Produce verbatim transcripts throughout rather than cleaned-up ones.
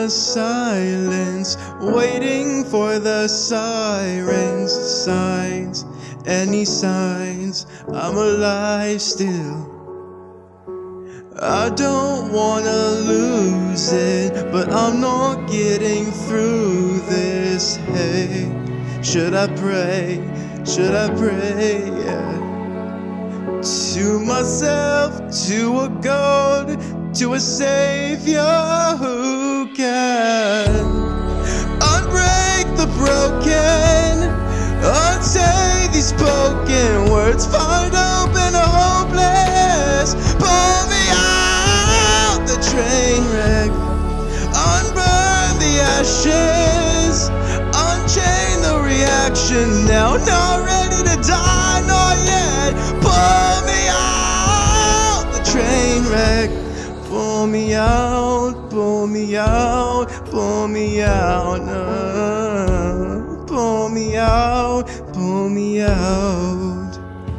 the silence, waiting for the sirens, signs, any signs I'm alive still. I don't wanna lose it, but I'm not getting through this. Hey, should I pray? Should I pray? Yeah. To myself, to a God, to a Savior who can unbreak the broken, unsay these spoken words, find hope in a hopeless. Pull me out the train wreck, unburn the ashes, unchain the reaction. Now not ready to die, not yet. Pull me out the train wreck. Pull me out, pull me out, pull me out, no. Pull me out, pull me out.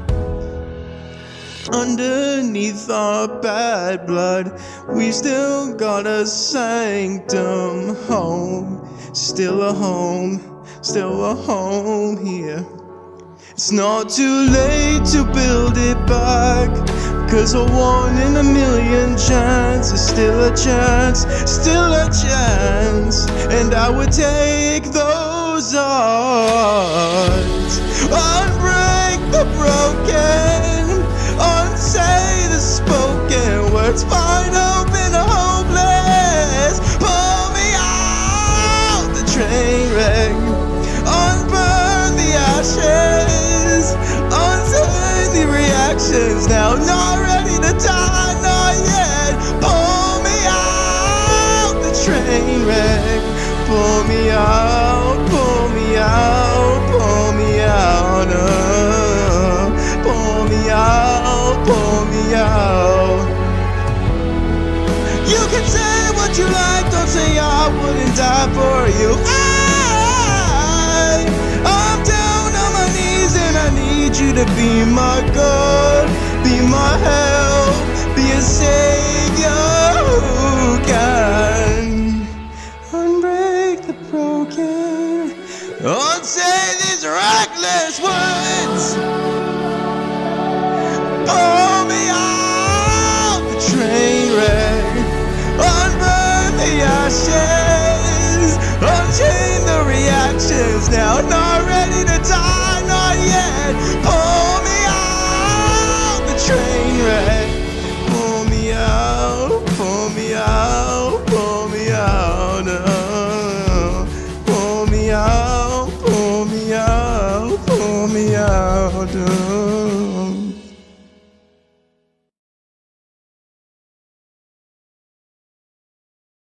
Underneath our bad blood, we still got a sanctum home. Still a home, still a home here. It's not too late to build it back, 'cause a one in a million chance is still a chance, still a chance. And I would take those odds. Unbreak the broken, unsay the spoken words, find hope in a hopeless. Pull me out the train wreck, unburn the ashes, unsay the reactions. Now not ready to die, not yet. Pull me out the train wreck. Pull me out, pull me out, pull me out, uh, pull me out, pull me out. You can say what you like, don't say I wouldn't die for you. I, I'm down on my knees and I need you to be my God, be my help, be a Savior who can unbreak the broken, unsay these reckless words. Pull me out the train wreck, unburn the ashes, unchain the reactions. Now not ready to die, not yet. Pull me out the train wreck. Pull me out, pull me out, pull me out, uh, pull me out, pull me out, pull me out. Uh.